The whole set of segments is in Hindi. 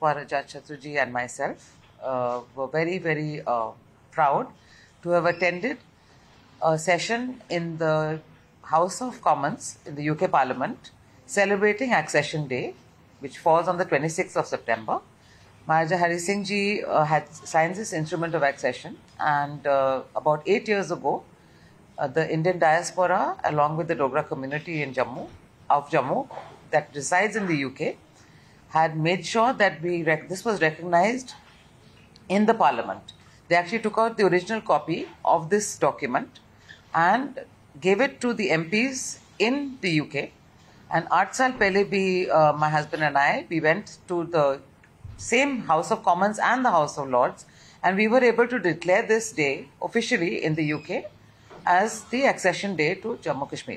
Maharaja Chatterjee and myself were very, very proud to have attended a session in the House of Commons in the UK Parliament celebrating Accession Day, which falls on the 26th of September. Maharaja Hari Singh Ji had signed this instrument of accession, and about 8 years ago, the Indian diaspora, along with the Dogra community in Jammu, that resides in the UK, had made sure that this was recognized in the Parliament. They actually took out the original copy of this document and gave it to the MPs in the UK. And 8 saal pehle bhi, my husband and I, we went to the same House of Commons and the House of Lords, and we were able to declare this day officially in the UK as the accession day to Jammu Kashmir.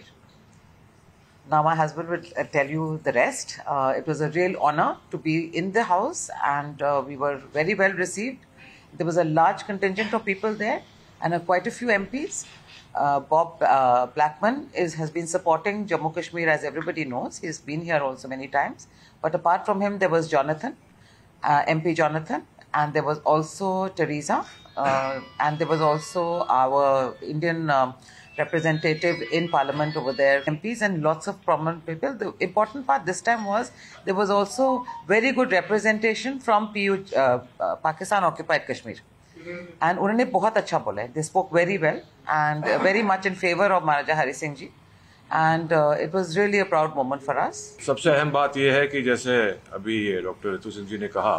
Now my husband will tell you the rest. It was a real honor to be in the house, and we were very well received. There was a large contingent of people there, and quite a few MPs. Bob Blackman has been supporting Jammu Kashmir, as everybody knows. He's been here also many times. But apart from him, there was Jonathan, MP Jonathan, and there was also Teresa, and there was also our Indian representative in Parliament over there, MPs, and lots of prominent people. The important part this time was there was also very good representation from Pakistan Occupied Kashmir. And उन्होंने बहुत अच्छा बोला है. They spoke very well and very much in favor of Maharaja Hari Singh Ji. And it was really a proud moment for us. सबसे अहम बात यह है कि जैसे अभी डॉक्टर रितु सिंह जी ने कहा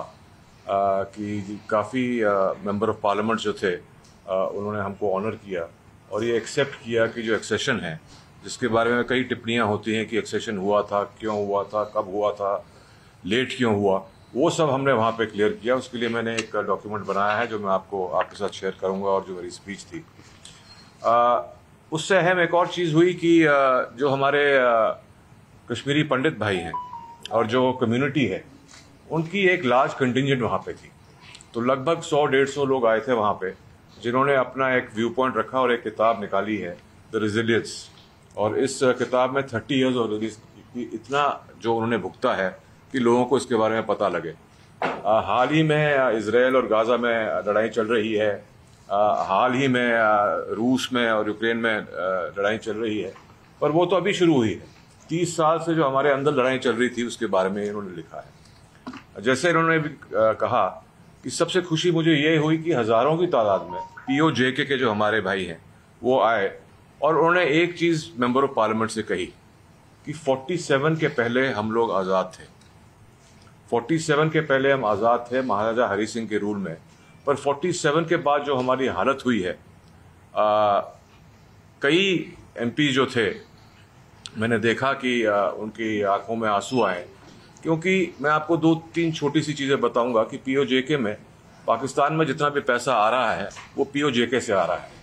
कि काफ़ी मेंबर ऑफ पार्लियामेंट जो थे उन्होंने हमको ऑनर किया और ये एक्सेप्ट किया कि जो एक्सेशन है, जिसके बारे में कई टिप्पणियां होती हैं कि एक्सेशन हुआ था, क्यों हुआ था, कब हुआ था, लेट क्यों हुआ, वो सब हमने वहाँ पे क्लियर किया. उसके लिए मैंने एक डॉक्यूमेंट बनाया है जो मैं आपके साथ शेयर करूँगा, और जो मेरी स्पीच थी. उससे अहम एक और चीज़ हुई कि जो हमारे कश्मीरी पंडित भाई हैं और जो कम्युनिटी है, उनकी एक लार्ज कंटिंजेंट वहाँ पे थी. तो लगभग 100-150 लोग आए थे वहाँ पे, जिन्होंने अपना एक व्यू पॉइंट रखा और एक किताब निकाली है, द रेजिलियंस. और इस किताब में 30 ईयर्स और इतना जो उन्होंने भुगता है कि लोगों को इसके बारे में पता लगे. हाल ही में इजराइल और गाज़ा में लड़ाई चल रही है, हाल ही में रूस में और यूक्रेन में लड़ाई चल रही है, पर वो तो अभी शुरू हुई है. 30 साल से जो हमारे अंदर लड़ाई चल रही थी उसके बारे में इन्होंने लिखा है. जैसे इन्होंने भी कहा कि सबसे खुशी मुझे ये हुई कि हज़ारों की तादाद में POJK के जो हमारे भाई हैं वो आए, और उन्होंने एक चीज़ मेंबर ऑफ पार्लियामेंट से कही कि 47 के पहले हम लोग आज़ाद थे. 47 के पहले हम आज़ाद थे महाराजा हरि सिंह के रूल में, पर 47 के बाद जो हमारी हालत हुई है, कई MP जो थे, मैंने देखा कि उनकी आंखों में आंसू आए. क्योंकि मैं आपको 2-3 छोटी सी चीज़ें बताऊंगा कि POJK में पाकिस्तान में जितना भी पैसा आ रहा है वो POJK से आ रहा है.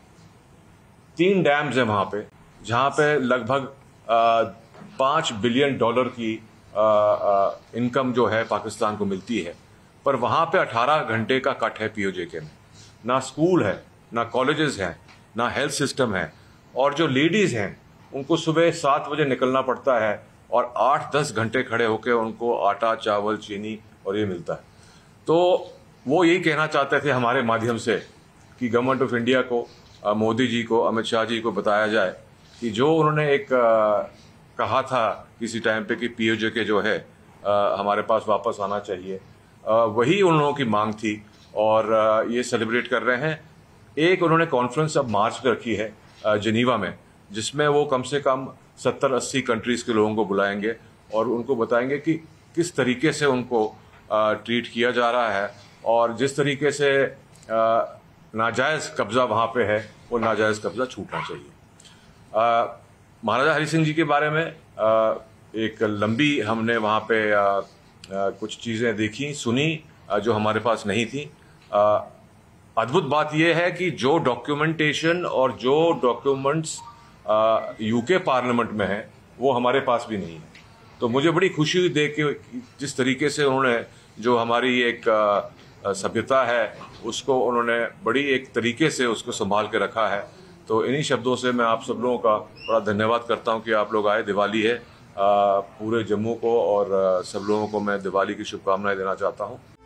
3 डैम्स हैं वहाँ पे, जहाँ पे लगभग $5 बिलियन की इनकम जो है पाकिस्तान को मिलती है, पर वहाँ पे 18 घंटे का कट है POJK में. ना स्कूल है, ना कॉलेजेस हैं, ना हेल्थ सिस्टम है, और जो लेडीज़ हैं उनको सुबह 7 बजे निकलना पड़ता है और 8-10 घंटे खड़े होकर उनको आटा, चावल, चीनी और ये मिलता है. तो वो यही कहना चाहते थे हमारे माध्यम से कि गवर्नमेंट ऑफ इंडिया को, मोदी जी को, अमित शाह जी को बताया जाए कि जो उन्होंने एक कहा था किसी टाइम पे कि POJK जो है हमारे पास वापस आना चाहिए, वही उन लोगों की मांग थी, और ये सेलिब्रेट कर रहे हैं. एक उन्होंने कॉन्फ्रेंस अब मार्च में रखी है जिनीवा में, जिसमें वो कम से कम 70-80 कंट्रीज़ के लोगों को बुलाएंगे और उनको बताएंगे कि किस तरीके से उनको ट्रीट किया जा रहा है, और जिस तरीके से नाजायज़ कब्ज़ा वहाँ पे है वो नाजायज़ कब्ज़ा छूटना चाहिए. महाराजा हरि सिंह जी के बारे में एक लंबी हमने वहाँ पे कुछ चीज़ें देखी, सुनी जो हमारे पास नहीं थी. अद्भुत बात यह है कि जो डॉक्यूमेंटेशन और जो डॉक्यूमेंट्स UK पार्लियामेंट में है वो हमारे पास भी नहीं है. तो मुझे बड़ी खुशी हुई देख के जिस तरीके से उन्होंने जो हमारी एक सभ्यता है उसको उन्होंने बड़ी एक तरीके से उसको संभाल के रखा है. तो इन्हीं शब्दों से मैं आप सब लोगों का बड़ा धन्यवाद करता हूं कि आप लोग आए. दिवाली है, पूरे जम्मू को और सब लोगों को मैं दिवाली की शुभकामनाएं देना चाहता हूं।